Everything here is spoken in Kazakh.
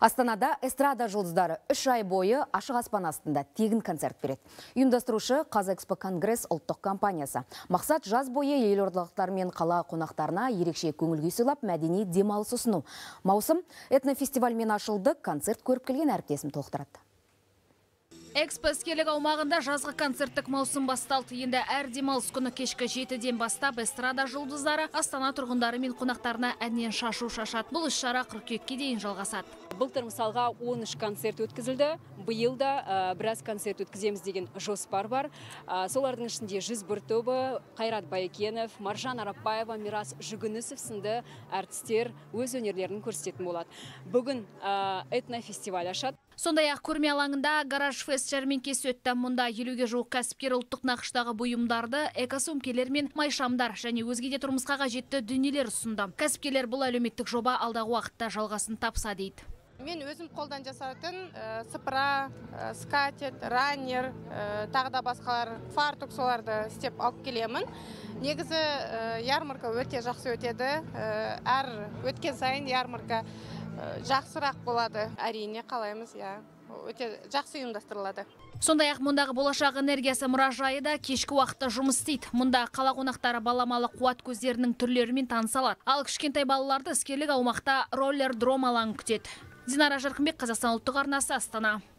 Астанада эстрада жұлдыздары 3 ай бойы ашық аспан астында тегін концерт береді. Ұйымдастырушы Қазэкспо Конгресс ұлттық компаниясы. Мақсат жаз бойы елордалықтар мен қала қонақтарына ерекше көңіл күй сыйлап, мәдени демалыс ұсыну. Маусым этнофестивальмен ашылды, концерт көріп келген әріптесім толықтырады. Экспо іскерлік аумағында жазғы концерттік маусым басталды. Енді әр демалыс күні кешкі 7-ден бастап эстрада жұлдыздары Астана тұрғындары мен қонақтарына әннен шашу шашады. Бұл іс-шара қыркүйекке дейін жалғасады. Былтыр мысалға 13 концерт өткізілді. Биыл да біраз концерт өткіземіз деген жоспар бар. Солардың ішінде 101 тобы, Қайрат Байекенов, Маржан Арапбаева, Мирас Жүгінісов сынды әртістер өз өнерлерін көрсететін болады. Бүгін этнофестиваль ашады. Сондай-ақ көрме алаңында гараж фест жәрмеңкесі өтті. Мұнда 50-ге жуық кәсіпкер ұлттық нақыштағы бұйымдарды, экосөмкелер мен майшамдар және өзге де тұрмысқа қажетті дүниелер ұсынды. Кәсіпкерлер бұл әлеуметтік жоба алдағы уақытта жалғасын тапса дейді. Мен өзім қолдан жасайтын сыпыра, скатет, раннер, тағы да басқалар фартук соларды істеп алып келемін. Негізі ярмарка өте жақсы өтеді. Әр өткен сайын ярмарка жақсырақ болады. Әрине қалаймыз, өте жақсы ұйымдастырылады. Сондай-ақ мұндағы болашақ энергиясы мұражайы да кешкі уақытта жұмыс істейді. Мұнда қала қонақтары баламалы қуат көздерінің түрлерімен таныса алады. Ал кішкентай балаларды іскерлік аумақта роллер дром алаңы күтеді. Динара Жарқынбек, Қазақстан ұлттық арнасы, Астана.